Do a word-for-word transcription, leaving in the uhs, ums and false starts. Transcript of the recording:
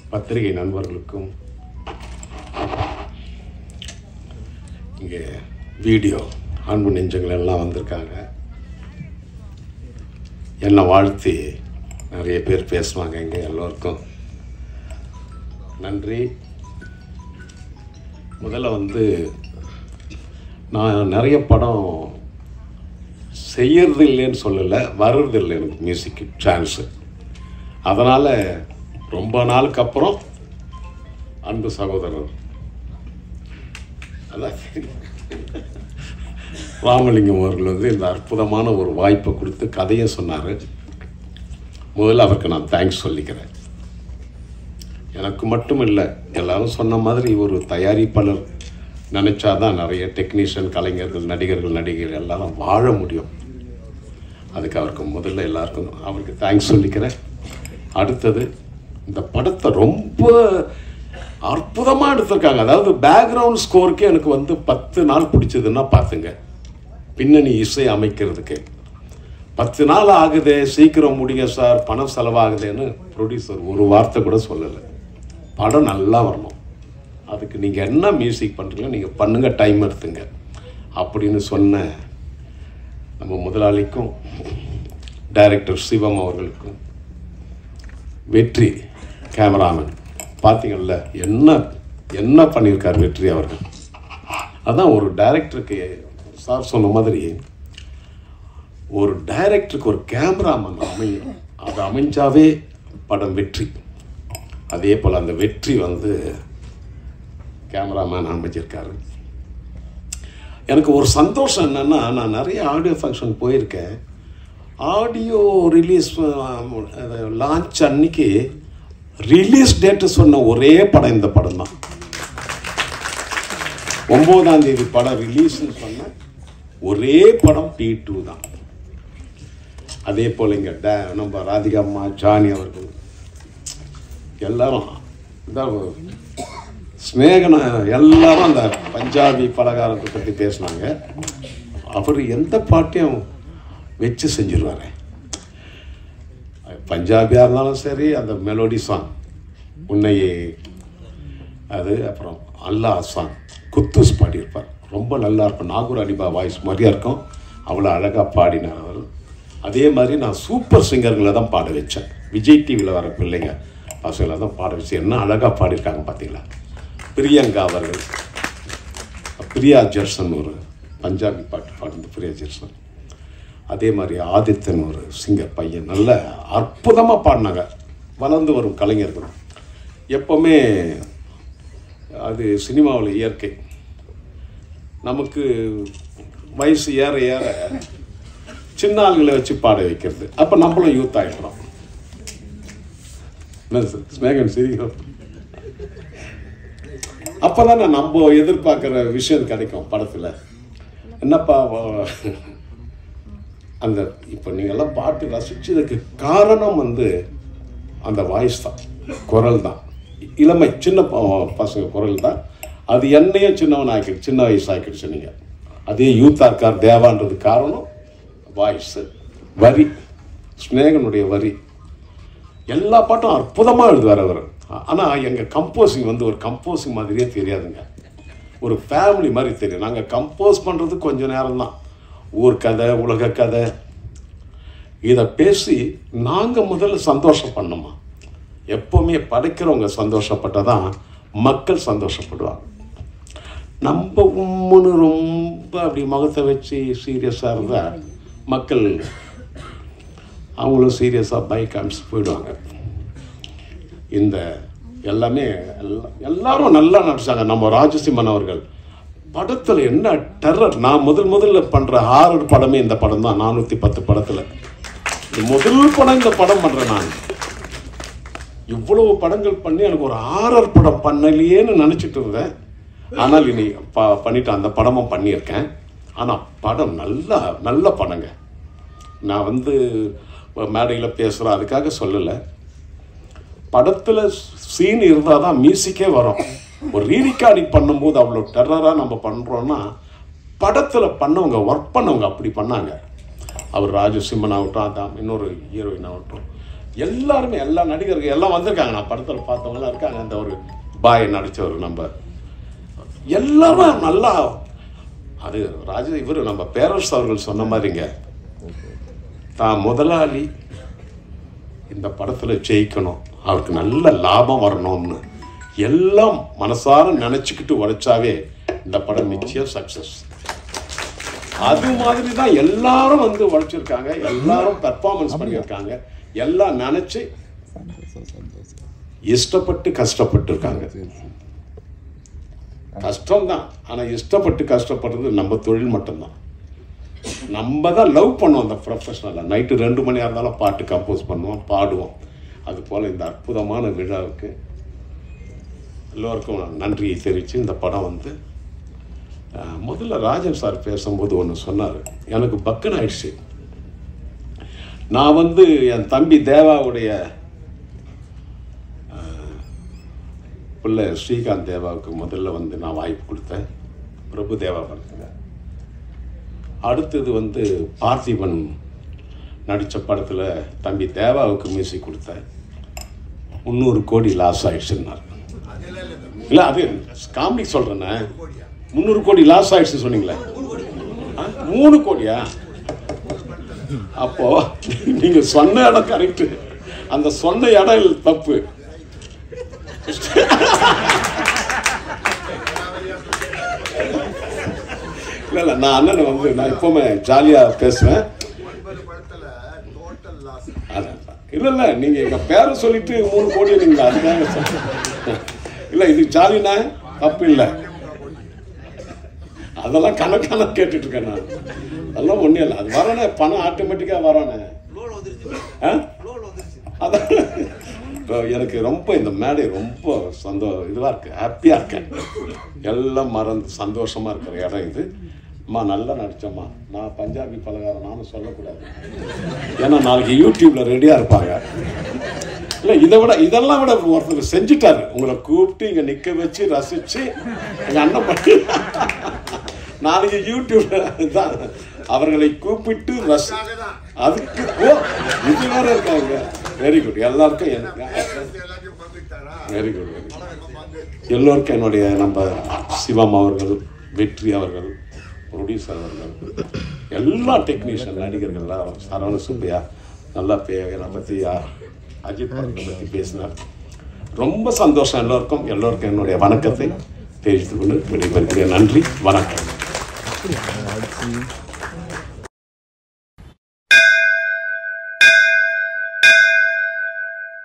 பத்திரிகை நண்பர்களுக்கும் இங்கே வீடியோ அன்பு நெஞ்சங்கள் எல்லாம் வந்திருக்காங்க. என்னை வாழ்த்தி நிறைய பேர் பேசுவாங்க. இங்கே எல்லோருக்கும் நன்றி. முதல்ல வந்து நான் நிறைய படம் செய்யறது இல்லைன்னு சொல்லலை, வர்றது இல்லை எனக்கு மியூசிக்கு சான்ஸு. அதனால் ரொம்ப நாளுக்கு அப்புறம் அன்பு சகோதரர் அதான் ராமலிங்கம் அவர்கள் வந்து இந்த அற்புதமான ஒரு வாய்ப்பை கொடுத்து கதையை சொன்னார். முதல்ல அவருக்கு நான் தேங்க்ஸ் சொல்லிக்கிறேன். எனக்கு மட்டும் இல்லை, எல்லாரும் சொன்ன மாதிரி ஒரு தயாரிப்பாளர் நினச்சாதான் நிறைய டெக்னீஷியன், கலைஞர்கள், நடிகர்கள், நடிகைகள் எல்லாரும் வாழ முடியும். அதுக்கு அவருக்கு முதல்ல எல்லாருக்கும் அவருக்கு தேங்க்ஸ் சொல்லிக்கிறேன். அடுத்தது, இந்த படத்தை ரொம்ப அற்புதமாக எடுத்திருக்காங்க. அதாவது பேக்ரவுண்ட் ஸ்கோருக்கு எனக்கு வந்து பத்து நாள் பிடிச்சதுன்னா பார்த்துங்க, பின்னணி இசை அமைக்கிறதுக்கு பத்து நாள் ஆகுது, சீக்கிரம் முடிங்க சார், பணம் செலவாகுதுன்னு ப்ரொடியூசர் ஒரு வார்த்தை கூட சொல்லலை. படம் நல்லா வரணும், அதுக்கு நீங்கள் என்ன மியூசிக் பண்ணுறீங்களோ நீங்கள் பண்ணுங்கள், டைம் எடுத்துங்க அப்படின்னு சொன்ன நம்ம முதலாளிக்கும் டைரக்டர் சிவம் அவர்களுக்கும், வெற்றி கேமராமேன் பார்த்தீங்கள்ல என்ன என்ன பண்ணியிருக்கார் வெற்றி அவர்கள். அதான் ஒரு டைரக்டருக்கு சார் சொன்ன மாதிரி ஒரு டைரக்டருக்கு ஒரு கேமராமேன் அமையும், அது அமைஞ்சாவே படம் வெற்றி. அதே போல் அந்த வெற்றி வந்து கேமராமேன் அமைச்சிருக்காரு. எனக்கு ஒரு சந்தோஷம் என்னென்னா, நான் நிறைய ஆடியோ ஃபங்க்ஷன் போயிருக்கேன். ஆடியோ ரிலீஸ் லான்ச் அன்னைக்கு ரிலீஸ் டேட்டு சொன்ன ஒரே படம் இந்த படம் தான். ஒன்பதாம் தேதி படம் ரிலீஸ்ன்னு சொன்ன ஒரே படம் டி டூ தான். அதே போல் இங்கே டே நம்ம ராதிகா அம்மா, ஜானி அவர்கள் எல்லாரும் இதான் ஸ்நேகன எல்லாரும் அந்த பஞ்சாபி பலகாரத்தை பற்றி பேசினாங்க. அவர் எந்த பாட்டையும் வச்சு செஞ்சிருவார். பஞ்சாபியாக இருந்தாலும் சரி, அந்த மெலோடி சாங் உன்னையே அது, அப்புறம் அல்லா சாங் குத்தூஸ் பாடியிருப்பார், ரொம்ப நல்லா இருக்கும். நாகூர் அடிபா வாய்ஸ் மாதிரியா இருக்கும், அவ்வளோ அழகாக பாடினார் அவர். அதே மாதிரி நான் சூப்பர் சிங்கர்களை தான் பாட வச்சேன். விஜய் டிவியில் வர பிள்ளைங்க பசங்களை தான் பாட வச்சு என்ன அழகாக பாடியிருக்காங்க பார்த்தீங்களா. பிரியங்கா அவர்கள், பிரியா ஜெர்சன் ஒரு பஞ்சாபி பாட்டு பாடுறது பிரியா ஜெர்சன். அதே மாதிரி ஆதித்தன் ஒரு சிங்கர் பையன் நல்ல அற்புதமாக பாடினாங்க. வளர்ந்து வரும் கலைஞர்கள் எப்போவுமே அது சினிமாவில் இயற்கை. நமக்கு வயசு ஏற ஏற சின்ன ஆளுங்களை வச்சு பாட வைக்கிறது, அப்போ நம்மளும் யூத் ஆகிடுறோம். என்ன சார் ஸ்நேகன் சிரிக்கிறோம், அப்போ தானே நம்ம எதிர்பார்க்குற விஷயம் கிடைக்கும் படத்தில். என்னப்பா அந்த இப்போ நீங்கள்லாம் பாட்டு ரசிச்சதுக்கு காரணம் வந்து அந்த வாய்ஸ் தான், குரல் தான், இளமை சின்ன பசங்க குரல் தான். அது என்னையும் சின்னவன் ஆக்கிடுச்சு, சின்ன வயசு ஆக்கிடுச்சு. நீங்கள் அதே யூத்தாக இருக்கார் தேவான்றது காரணம் வாய்ஸு, வரி, ஸ்நேகனுடைய வரி. எல்லா பாட்டும் அற்புதமாக எழுதுவார் அவர். ஆனால் எங்கள் கம்போசிங் வந்து ஒரு கம்போசிங் மாதிரியே தெரியாதுங்க, ஒரு ஃபேமிலி மாதிரி தெரியும். நாங்கள் கம்போஸ் பண்ணுறது கொஞ்சம் நேரம் தான், ஊர் கதை, உலக கதை, இதை பேசி நாங்கள் முதல்ல சந்தோஷம் பண்ணோமா. எப்போவுமே படைக்கிறவங்க சந்தோஷப்பட்டால் மக்கள் சந்தோஷப்படுவாங்க. நம்ம உம்முன்னு ரொம்ப அப்படி முகத்தை வச்சு சீரியஸாக இருந்தால் மக்கள் அவங்களும் சீரியஸாக பைக் காமிச்சு போயிடுவாங்க. இந்த எல்லாமே எல்லாம் எல்லாரும் நல்லா நடிச்சாங்க. நம்ம ராஜசிம்மன் அவர்கள் படத்தில் என்ன டெரர். நான் முதல் முதல்ல பண்ணுற ஹாரர் படமே இந்த படம் தான். நானூற்றி பத்து படத்தில் முதல் படம் இந்த படம் பண்ணுறேன் நான். இவ்வளவு படங்கள் பண்ணி எனக்கு ஒரு ஹாரர் படம் பண்ணலையேன்னு நினச்சிட்டு இருந்தேன். ஆனால் இனி ப பண்ணிட்டேன், அந்த படமும் பண்ணியிருக்கேன். ஆனால் படம் நல்லா நல்ல படங்க. நான் வந்து மேடையில் பேசுகிறேன் அதுக்காக சொல்லலை. படத்தில் சீன் இருந்தால் தான் மியூசிக்கே வரும். ஒரு ரீரிகார்டிங் பண்ணும்போது அவ்வளோ டெரராக நம்ம பண்ணுறோன்னா, படத்தில் பண்ணவங்க ஒர்க் பண்ணவங்க அப்படி பண்ணாங்க. அவர் ராஜசிம்மன் ஆகட்டும், அதான் இன்னொரு ஹீரோயின் ஆகட்டும், எல்லாருமே எல்லா நடிகர்கள் எல்லாம் வந்திருக்காங்க. நான் படத்தில் பார்த்தவங்களாம் இருக்காங்க. அந்த ஒரு பாய் நடித்தவர் நம்ம எல்லாரும் நல்லா. அது ராஜ இவர் நம்ம பேரரசு அவர்கள் சொன்ன மாதிரிங்க, தான் முதலாளி இந்த படத்தில் ஜெயிக்கணும், அவருக்கு நல்ல லாபம் வரணும்னு எல்லாம் மனசார நினச்சிக்கிட்டு உழைச்சாவே இந்த படம் நிச்சயம் சக்ஸஸ். அது மாதிரி தான் எல்லாரும் வந்து உழைச்சிருக்காங்க, எல்லாரும் பெர்ஃபார்மன்ஸ் பண்ணியிருக்காங்க, எல்லாம் நினச்சி இஷ்டப்பட்டு கஷ்டப்பட்டு இருக்காங்க. கஷ்டம்தான், ஆனால் இஷ்டப்பட்டு கஷ்டப்படுறது நம்ம தொழில் மட்டும்தான். நம்ம தான் லவ் பண்ணுவோம் அந்த ப்ரொஃபஷனலாக. நைட்டு ரெண்டு மணியாக இருந்தாலும் பாட்டு கம்போஸ் பண்ணுவோம், பாடுவோம். அதுபோல் இந்த அற்புதமான விழாவுக்கு எல்லோருக்கும் நன்றியை தெரிவித்து இந்த படம் வந்து முதல்ல ராஜன் சார் பேசும்போது ஒன்று சொன்னார், எனக்கு பக்குன்னு ஆயிடுச்சு. நான் வந்து என் தம்பி தேவாவுடைய பிள்ளை ஸ்ரீகாந்த் தேவாவுக்கு முதல்ல வந்து நான் வாய்ப்பு கொடுத்தேன், பிரபு தேவா படத்தில். அடுத்தது வந்து பார்த்திபன் நடித்த படத்தில் தம்பி தேவாவுக்கு மியூசிக் கொடுத்தேன். முந்நூறு கோடி லாஸ் ஆயிடுச்சுன்னார். இல்லை அது காமெடி சொல்கிறேண்ணே. முந்நூறு கோடி லாஸ் ஆயிடுச்சு சொன்னீங்களே, மூணு கோடியா? அப்போ நீங்க சொன்ன இடம் கரெக்டு, அந்த சொன்ன இடம் தப்பு. இல்லை இல்லை நான் அண்ணனை வந்து நான் எப்பவுமே ஜாலியாக பேசுவேன். இல்லை இல்லை நீங்கள் எங்கள் பேரை சொல்லிட்டு மூணு கோடி நீங்கள் அதுக்காக இல்லை, இது ஜாலினா தப்பு இல்லை. அதெல்லாம் கணக்கான கேட்டுட்டு இருக்கேன் நான். அதெல்லாம் ஒன்றும் இல்லை, அது வரனே பணம் ஆட்டோமேட்டிக்காக வரனே. அதான் எனக்கு ரொம்ப இந்த மேடை ரொம்ப சந்தோ இதுவாக இருக்குது, ஹாப்பியாக இருக்கேன். எல்லாம் மறந்து சந்தோஷமாக இருக்கிற இடம் இது. அம்மா நல்லா நடித்தம்மா. நான் பஞ்சாபி பலகாரம் நானும் சொல்லக்கூடாது, ஏன்னா நாளைக்கு யூடியூப்பில் ரெடியாக இருப்பாங்க. இல்லை இதை விட இதெல்லாம் விட ஒருத்தர் செஞ்சுட்டாரு, உங்களை கூப்பிட்டு இங்கே நிற்க வச்சு ரசித்து எங்கள் அண்ணன் பண்ணி நாளைக்கு யூடியூப்ல தான் அவர்களை கூப்பிட்டு ரசி அதுக்கு ஓ இது வேற இருக்காங்க. வெரி குட், எல்லாருக்கும் வெரி குட் வெரி எல்லோருக்கும் என்னுடைய நம்ம சிவம் அவர்கள், வெற்றி அவர்கள், ப்ரொடியூசர் அவர்கள், எல்லா டெக்னீஷியன் நடிகர்கள்லாம், சரவண சுப்பையா நல்லா என்னை பற்றி அஜித் படத்தை பற்றி பேசினார். ரொம்ப சந்தோஷம். எல்லோருக்கும் எல்லோருக்கும் என்னுடைய வணக்கத்தை தெரிவித்துக் கொண்டு விடைபெறுகிறேன். நன்றி, வணக்கம்.